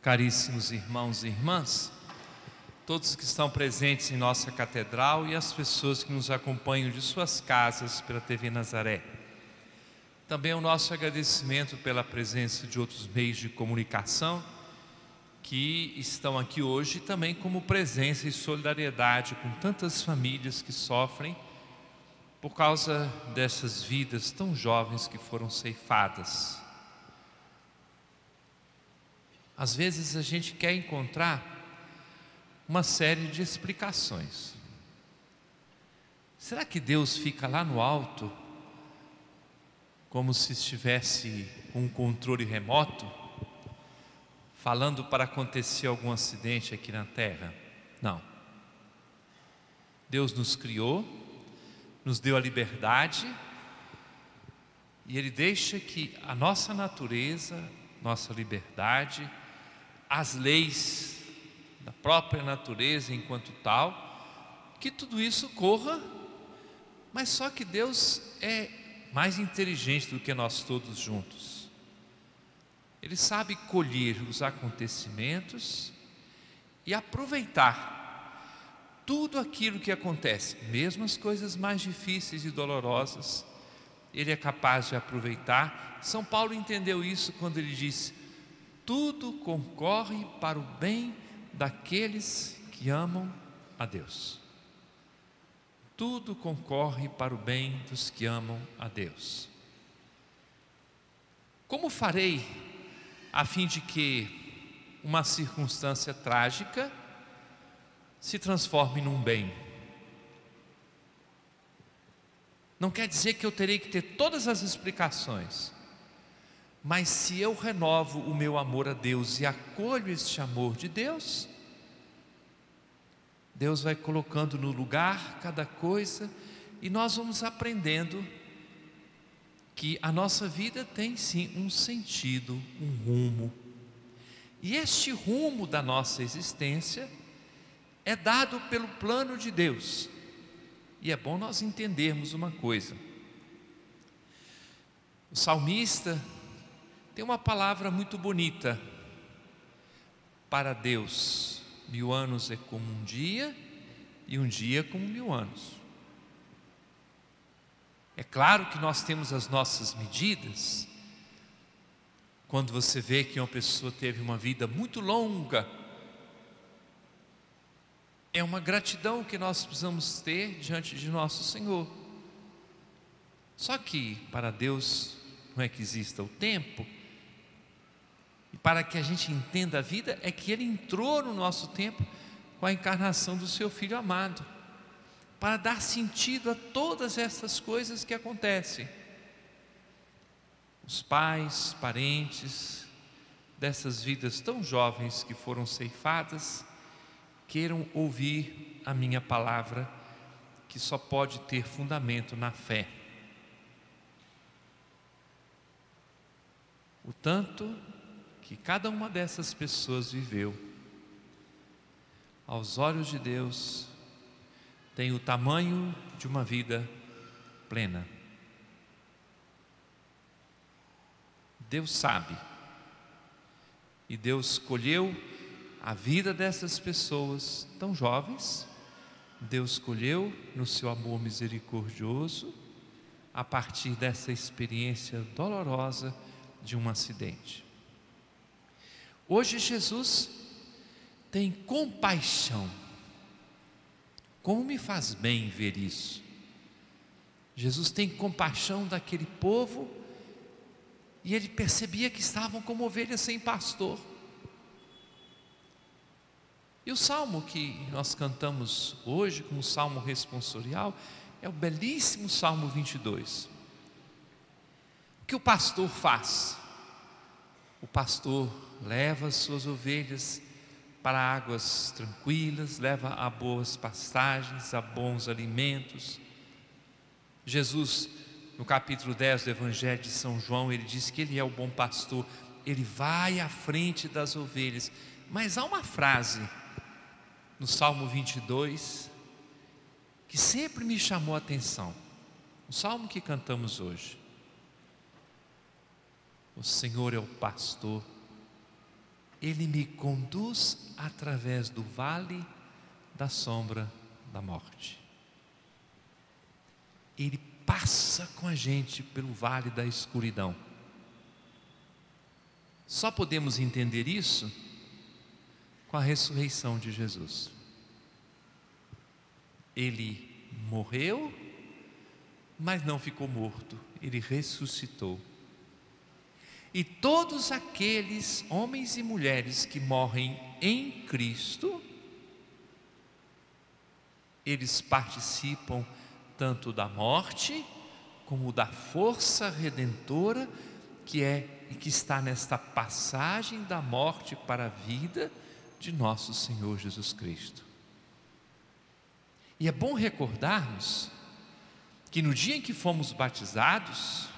Caríssimos irmãos e irmãs, todos que estão presentes em nossa catedral e as pessoas que nos acompanham de suas casas pela TV Nazaré. Também o nosso agradecimento pela presença de outros meios de comunicação que estão aqui hoje, também como presença e solidariedade com tantas famílias que sofrem por causa dessas vidas tão jovens que foram ceifadas. Às vezes a gente quer encontrar uma série de explicações. Será que Deus fica lá no alto, como se estivesse com um controle remoto, falando para acontecer algum acidente aqui na terra? Não. Deus nos criou, nos deu a liberdade, e Ele deixa que a nossa natureza, nossa liberdade, as leis da própria natureza enquanto tal, que tudo isso corra, mas só que Deus é mais inteligente do que nós todos juntos. Ele sabe colher os acontecimentos e aproveitar tudo aquilo que acontece, mesmo as coisas mais difíceis e dolorosas, Ele é capaz de aproveitar. São Paulo entendeu isso quando ele disse: tudo concorre para o bem daqueles que amam a Deus. Tudo concorre para o bem dos que amam a Deus. Como farei a fim de que uma circunstância trágica se transforme num bem? Não quer dizer que eu terei que ter todas as explicações, mas se eu renovo o meu amor a Deus e acolho este amor de Deus, Deus vai colocando no lugar cada coisa, e nós vamos aprendendo que a nossa vida tem sim um sentido, um rumo, e este rumo da nossa existência é dado pelo plano de Deus. E é bom nós entendermos uma coisa: o salmista tem uma palavra muito bonita: para Deus 1000 anos é como um dia, e um dia como 1000 anos. É claro que nós temos as nossas medidas. Quando você vê que uma pessoa teve uma vida muito longa, é uma gratidão que nós precisamos ter diante de nosso Senhor. Só que para Deus não é que exista o tempo, e para que a gente entenda a vida é que Ele entrou no nosso tempo com a encarnação do seu Filho amado, para dar sentido a todas essas coisas que acontecem. Os pais, parentes dessas vidas tão jovens que foram ceifadas, queiram ouvir a minha palavra, que só pode ter fundamento na fé. O tanto que cada uma dessas pessoas viveu, aos olhos de Deus, tem o tamanho de uma vida plena. Deus sabe, e Deus escolheu a vida dessas pessoas tão jovens. Deus escolheu no seu amor misericordioso, a partir dessa experiência dolorosa de um acidente. Hoje Jesus tem compaixão. Como me faz bem ver isso. Jesus tem compaixão daquele povo, e Ele percebia que estavam como ovelhas sem pastor. E o salmo que nós cantamos hoje como salmo responsorial é o belíssimo Salmo 22. O que o pastor faz? O pastor leva as suas ovelhas para águas tranquilas, leva a boas pastagens, a bons alimentos. Jesus, no capítulo 10 do Evangelho de São João, ele diz que Ele é o bom pastor, Ele vai à frente das ovelhas. Mas há uma frase no Salmo 22 que sempre me chamou a atenção, o salmo que cantamos hoje: o Senhor é o pastor Ele me conduz através do vale da sombra da morte. Ele passa com a gente pelo vale da escuridão. Só podemos entender isso com a ressurreição de Jesus. Ele morreu, mas não ficou morto, ele ressuscitou. E todos aqueles homens e mulheres que morrem em Cristo, eles participam tanto da morte como da força redentora que está nesta passagem da morte para a vida de nosso Senhor Jesus Cristo. E é bom recordarmos que no dia em que fomos batizados,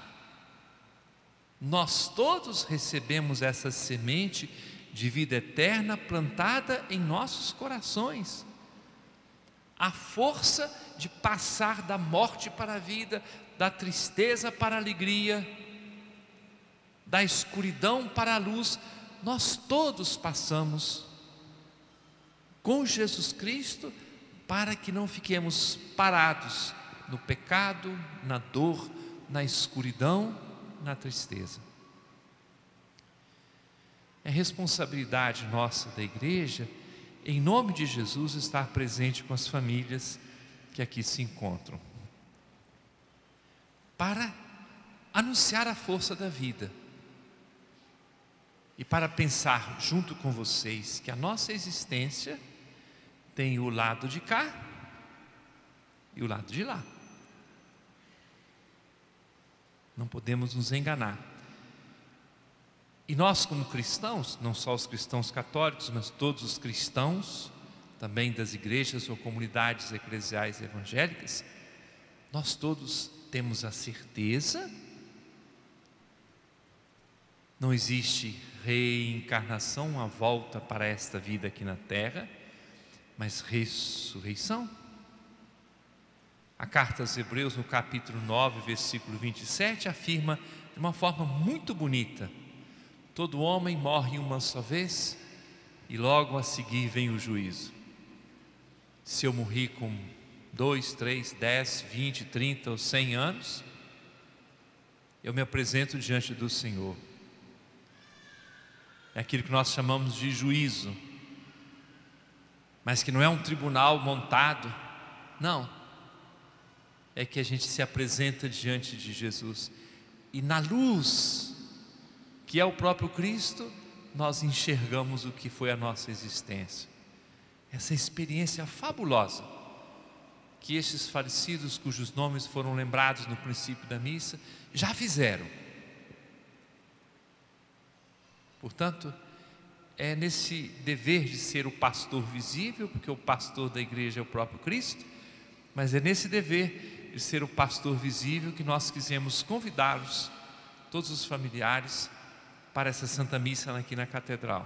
nós todos recebemos essa semente de vida eterna plantada em nossos corações. A força de passar da morte para a vida, da tristeza para a alegria, da escuridão para a luz, nós todos passamos com Jesus Cristo para que não fiquemos parados no pecado, na dor, na escuridão, na tristeza. É responsabilidade nossa da igreja, em nome de Jesus, estar presente com as famílias que aqui se encontram, para anunciar a força da vida e para pensar junto com vocês que a nossa existência tem o lado de cá e o lado de lá. Não podemos nos enganar. E nós, como cristãos, não só os cristãos católicos, mas todos os cristãos, também das igrejas ou comunidades eclesiais evangélicas, nós todos temos a certeza, não existe reencarnação, a volta para esta vida aqui na terra, mas ressurreição. A carta aos Hebreus, no capítulo 9, versículo 27, afirma de uma forma muito bonita: todo homem morre uma só vez e logo a seguir vem o juízo. Se eu morri com 2, 3, 10, 20, 30 ou 100 anos, eu me apresento diante do Senhor. É aquilo que nós chamamos de juízo, mas que não é um tribunal montado, não. É que a gente se apresenta diante de Jesus e na luz, que é o próprio Cristo, nós enxergamos o que foi a nossa existência. Essa experiência fabulosa que estes falecidos, cujos nomes foram lembrados no princípio da missa, já fizeram. Portanto, é nesse dever de ser o pastor visível, porque o pastor da igreja é o próprio Cristo, mas é nesse dever de ser o pastor visível que nós quisemos convidá-los, todos os familiares, para essa Santa Missa aqui na Catedral,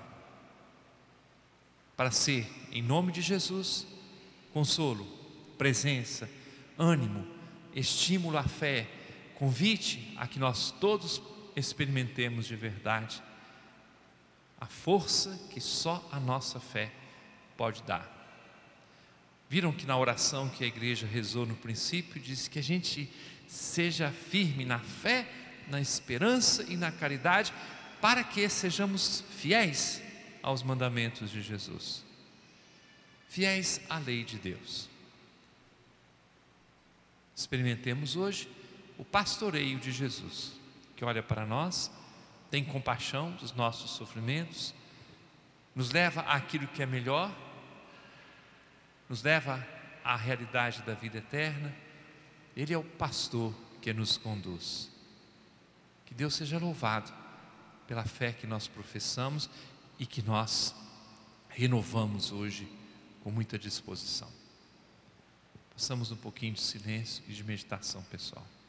para ser, em nome de Jesus, consolo, presença, ânimo, estímulo à fé, convite a que nós todos experimentemos de verdade a força que só a nossa fé pode dar. Viram que na oração que a igreja rezou no princípio, diz que a gente seja firme na fé, na esperança e na caridade, para que sejamos fiéis aos mandamentos de Jesus, fiéis à lei de Deus. Experimentemos hoje o pastoreio de Jesus, que olha para nós, tem compaixão dos nossos sofrimentos, nos leva àquilo que é melhor, nos leva à realidade da vida eterna. Ele é o pastor que nos conduz. Que Deus seja louvado pela fé que nós professamos e que nós renovamos hoje com muita disposição. Passamos um pouquinho de silêncio e de meditação pessoal.